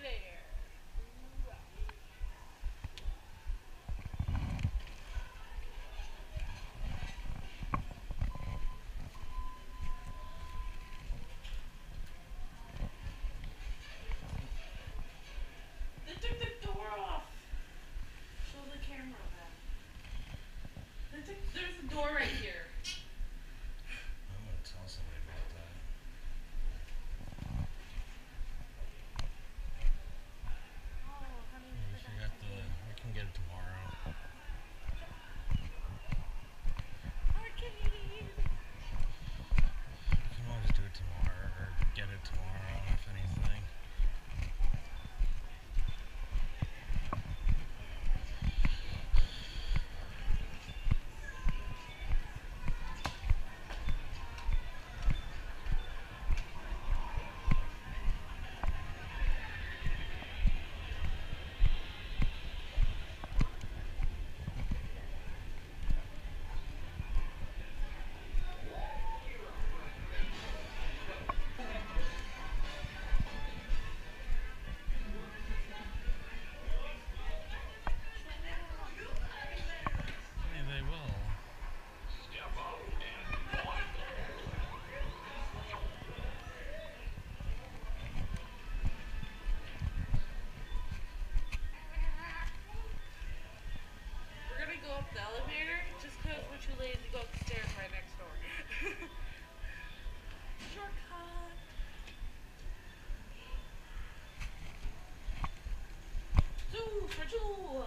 there. They took the door off. Show the camera that. There's a door right here. I'm gonna tell somebody about that. Oh, honey, We forgot the. We can get it tomorrow. Arcade. We can always do it tomorrow or get it tomorrow if anything. Maybe they will. We're gonna go up the elevator just because we're too lazy to go up the stairs right next door. Shortcut. Two for two.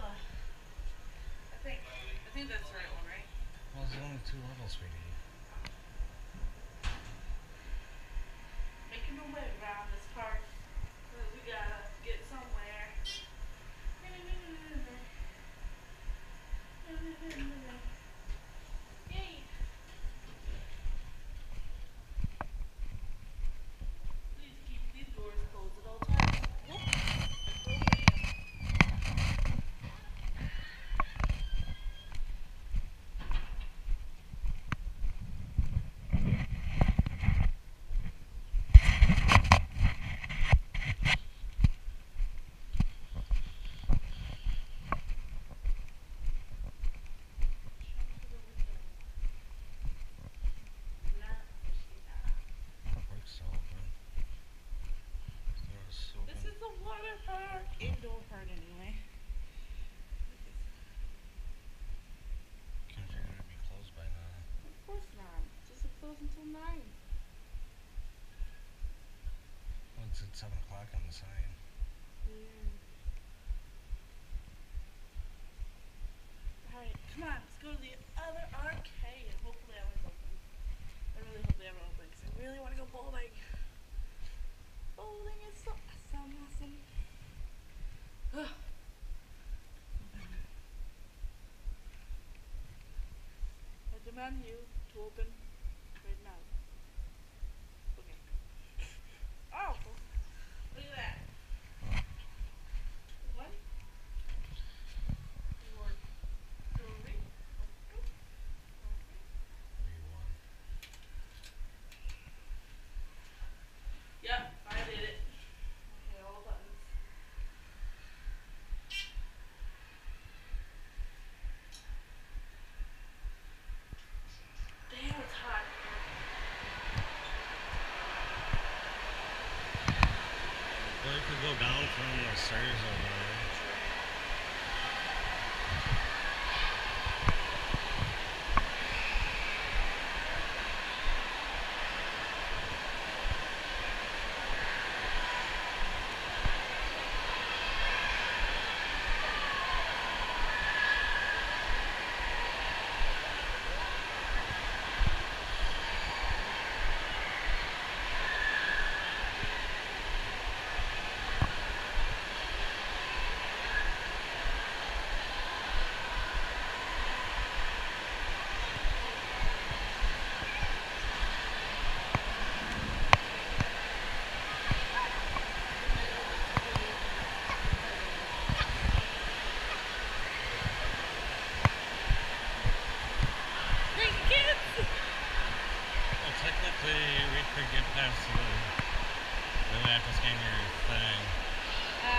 I think that's the right one, right? Well, there's only 2 levels, sweetie. Making our way around this park because we gotta get somewhere. Yay! Please keep these doors closed at all times. Whoop. Park's still open. Doors open. This is the water park. Indoor part anyway. Can't figure it would be closed by now. Of course not. Just closed until 9. Well, it's at 7 o'clock on the sign. Alright, come on, let's go to the other arcade. Hopefully that one's open. I really hope they have it open because I really want to go bowling. Bowling is so awesome. I demand you to open right now. Okay. Oh! Look at that. 1, 4, 3. 3-1. Yep, I did it. Okay, all the buttons. Damn, it's hot. Well, you could go down from the stairs over there. Technically, we could get past the. Really have to scan your thing.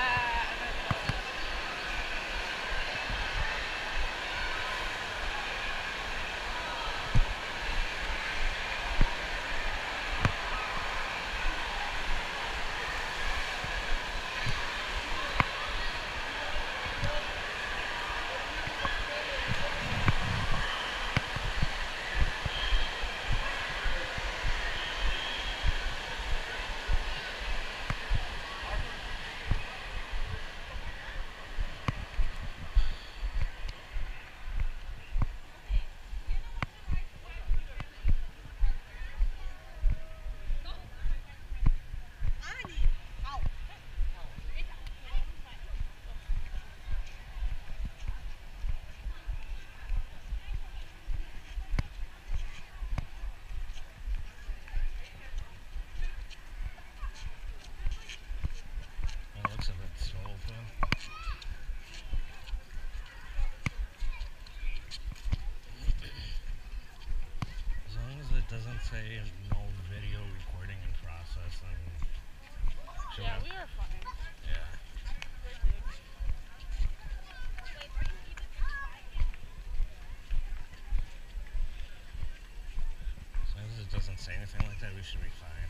say no video recording in process, and Yeah, we are fine. yeah. As long as it doesn't say anything like that, we should be fine.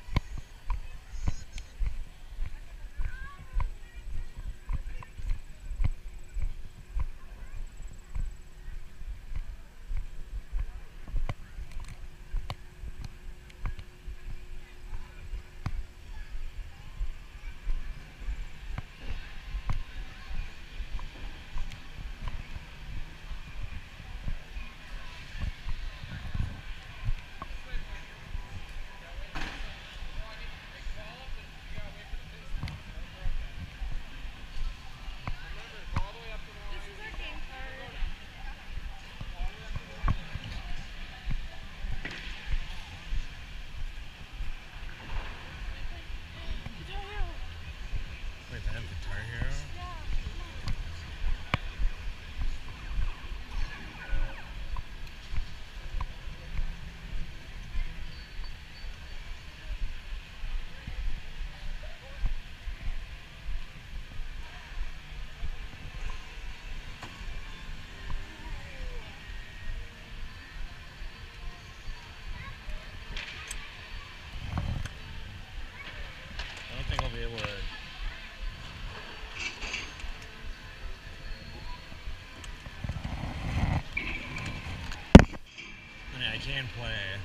This is our game card. Guitar Hero. Wait, they have Guitar Hero? Yeah. I don't think I'll be able to. I mean, I can play.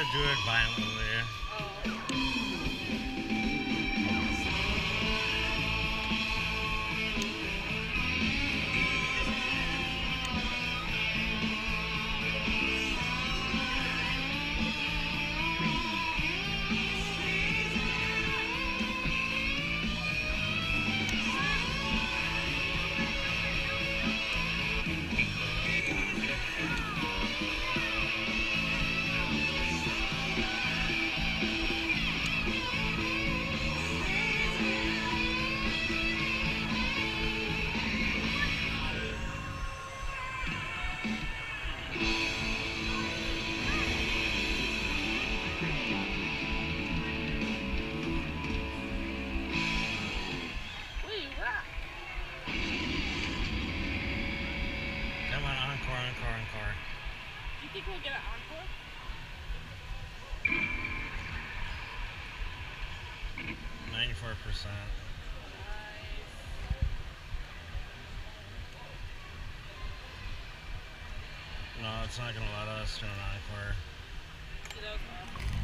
to do it violently. Come on, encore. Do you think we'll get an encore? 94%. No, it's not gonna let us do an encore. See, that was awesome.